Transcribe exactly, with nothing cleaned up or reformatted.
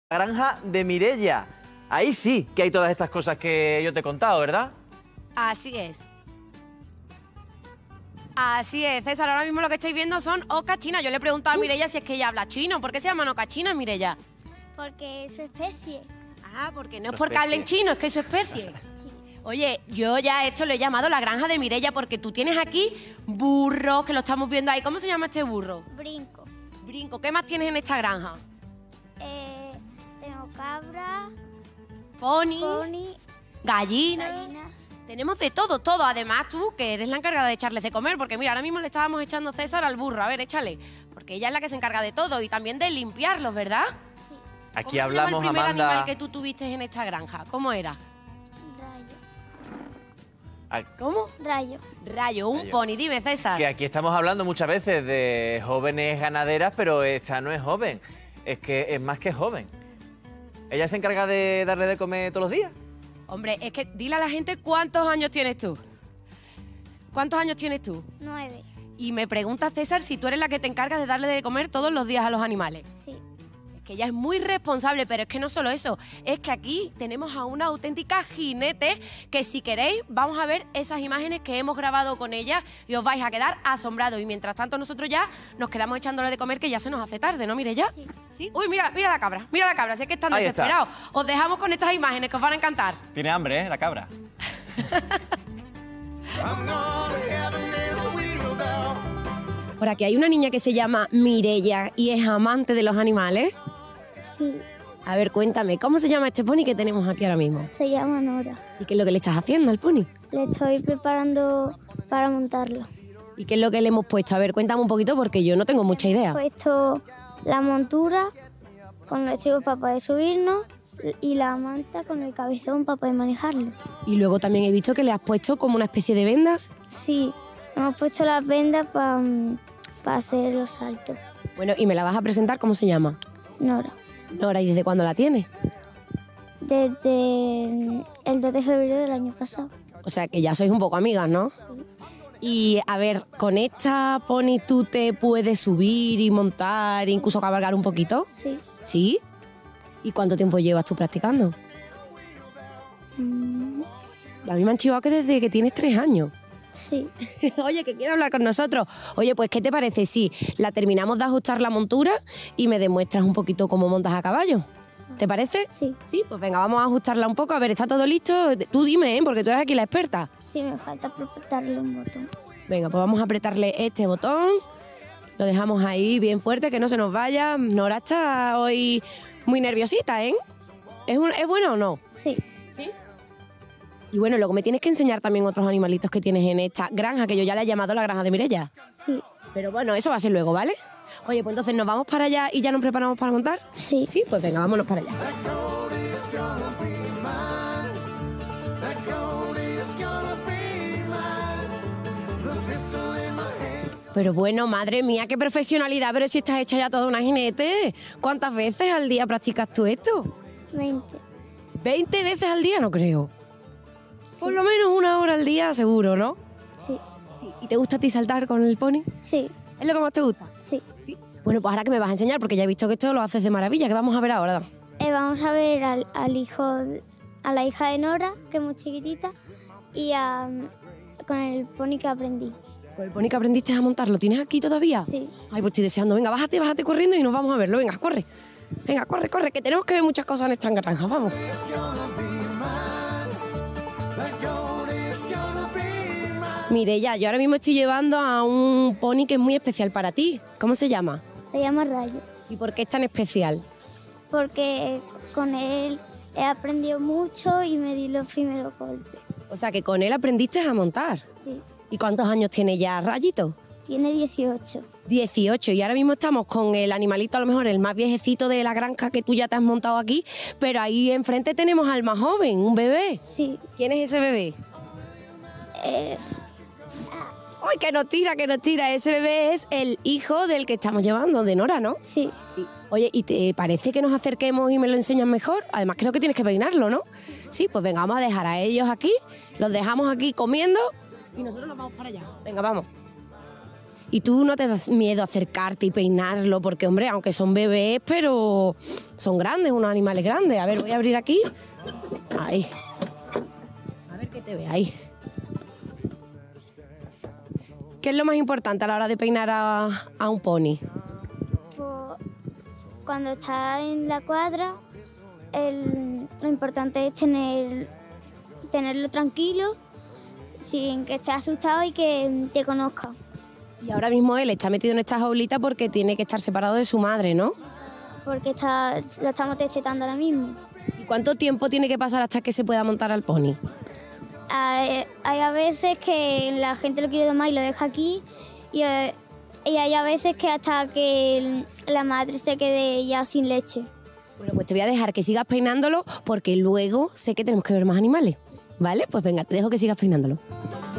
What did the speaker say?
Granja de Mireia. Ahí sí que hay todas estas cosas que yo te he contado, ¿verdad? Así es. Así es, César. Ahora mismo lo que estáis viendo son ocas chinas. Yo le he preguntado a Mireia si es que ella habla chino. ¿Por qué se llaman ocas chinas, Mireia? Porque es su especie. Ah, porque no es Su porque especie. hablen chino, es que es su especie. Oye, yo ya esto lo he llamado la granja de Mireia porque tú tienes aquí burros, que lo estamos viendo ahí. ¿Cómo se llama este burro? Brinco. Brinco. ¿Qué más tienes en esta granja? Eh, tengo cabra, Pony, pony, gallina. gallinas. Tenemos de todo, todo. Además, tú, que eres la encargada de echarles de comer, porque mira, ahora mismo le estábamos echando César al burro. A ver, échale. Porque ella es la que se encarga de todo y también de limpiarlos, ¿verdad? Sí. Aquí ¿Cómo hablamos, se llama el primer Amanda. animal que tú tuviste en esta granja? ¿Cómo era? Rayo. a- ¿Cómo? Rayo. Rayo, un Rayo. pony. Dime, César. Que aquí estamos hablando muchas veces de jóvenes ganaderas, pero esta no es joven. Es que es más que joven. ¿Ella se encarga de darle de comer todos los días? Hombre, es que dile a la gente cuántos años tienes tú. ¿Cuántos años tienes tú? Nueve. Y me pregunta César si tú eres la que te encargas de darle de comer todos los días a los animales. Sí. Es que ella es muy responsable, pero es que no solo eso, es que aquí tenemos a una auténtica jinete que si queréis vamos a ver esas imágenes que hemos grabado con ella y os vais a quedar asombrados. Y mientras tanto nosotros ya nos quedamos echándole de comer que ya se nos hace tarde, ¿no, Mireia? Sí. ¿Sí? Uy, mira, mira la cabra, mira la cabra, sé que están Ahí está. desesperados. Os dejamos con estas imágenes que os van a encantar. Tiene hambre, ¿eh? La cabra. Por aquí hay una niña que se llama Mireia y es amante de los animales. Sí. A ver, cuéntame, ¿cómo se llama este pony que tenemos aquí ahora mismo? Se llama Nora. ¿Y qué es lo que le estás haciendo al pony? Le estoy preparando para montarlo. ¿Y qué es lo que le hemos puesto? A ver, cuéntame un poquito porque yo no tengo mucha idea. He puesto la montura con los chicos para poder subirnos y la manta con el cabezón para poder manejarlo. Y luego también he visto que le has puesto como una especie de vendas. Sí. Hemos puesto las vendas para para hacer los saltos. Bueno, y me la vas a presentar, ¿cómo se llama? Nora. Nora, ¿y desde cuándo la tienes? Desde el dos de febrero del año pasado. O sea, que ya sois un poco amigas, ¿no? Y a ver, ¿con esta pony tú te puedes subir y montar e incluso cabalgar un poquito? Sí. ¿Sí? ¿Y cuánto tiempo llevas tú practicando? Mm, A mí me han chivado que desde que tienes tres años. sí. Oye, que quiere hablar con nosotros. Oye, pues, ¿qué te parece si la terminamos de ajustar la montura y me demuestras un poquito cómo montas a caballo? ¿Te parece? Sí. Sí, pues venga, vamos a ajustarla un poco. A ver, ¿está todo listo? Tú dime, ¿eh? Porque tú eres aquí la experta. Sí, me falta apretarle un botón. Venga, pues vamos a apretarle este botón. Lo dejamos ahí bien fuerte, que no se nos vaya. Nora está hoy muy nerviosita, ¿eh? ¿Es, un- ¿es bueno o no? Sí. Sí. Y bueno, luego me tienes que enseñar también otros animalitos que tienes en esta granja, que yo ya le he llamado la granja de Mireia. Sí. Pero bueno, eso va a ser luego, ¿vale? Oye, pues entonces nos vamos para allá y ya nos preparamos para montar. Sí. Sí, pues venga, vámonos para allá. Pero bueno, madre mía, qué profesionalidad, pero si estás hecha ya toda una jinete. ¿Cuántas veces al día practicas tú esto? veinte. ¿veinte veces al día? No creo. Por lo menos una hora al día, seguro, ¿no? Sí. Sí. ¿Y te gusta a ti saltar con el pony? Sí. ¿Es lo que más te gusta? Sí. Sí. Bueno, pues ahora que me vas a enseñar, porque ya he visto que esto lo haces de maravilla. ¿Qué vamos a ver ahora? Eh, vamos a ver al, al hijo, de- a la hija de Nora, que es muy chiquitita, y a, con el pony que aprendí. Con el pony que aprendiste a montar, ¿lo tienes aquí todavía? Sí. Ay, pues estoy deseando. Venga, bájate, bájate corriendo y nos vamos a verlo. Venga, corre. Venga, corre, corre, que tenemos que ver muchas cosas en esta granja. Vamos. Mireia, yo ahora mismo estoy llevando a un pony que es muy especial para ti. ¿Cómo se llama? Se llama Rayo. ¿Y por qué es tan especial? Porque con él he aprendido mucho y me di los primeros golpes. O sea, que con él aprendiste a montar. Sí. ¿Y cuántos años tiene ya Rayito? Tiene dieciocho. dieciocho. Y ahora mismo estamos con el animalito, a lo mejor el más viejecito de la granja que tú ya te has montado aquí, pero ahí enfrente tenemos al más joven, un bebé. Sí. ¿Quién es ese bebé? Eh, ¡Ay, que nos tira, que nos tira! Ese bebé es el hijo del que estamos llevando, de Nora, ¿no? sí. Sí. Oye, ¿y te parece que nos acerquemos y me lo enseñas mejor? Además creo que tienes que peinarlo, ¿no? Sí, pues venga, vamos a dejar a ellos aquí, los dejamos aquí comiendo y nosotros nos vamos para allá. Venga, vamos. Y tú no te das miedo a acercarte y peinarlo, porque, hombre, aunque son bebés, pero son grandes, unos animales grandes. A ver, voy a abrir aquí. Ahí. A ver que te ve ahí. ¿Qué es lo más importante a la hora de peinar a, a un pony? Pues, cuando está en la cuadra, el- lo importante es tener, tenerlo tranquilo, sin que esté asustado y que te conozca. Y ahora mismo él está metido en esta jaulita porque tiene que estar separado de su madre, ¿no? Porque está, lo estamos destetando ahora mismo. ¿Y cuánto tiempo tiene que pasar hasta que se pueda montar al pony? Hay, hay a veces que la gente lo quiere domar y lo deja aquí, y, eh, y hay a veces que hasta que la madre se quede ya sin leche. Bueno, pues te voy a dejar que sigas peinándolo porque luego sé que tenemos que ver más animales, ¿vale? Pues venga, te dejo que sigas peinándolo.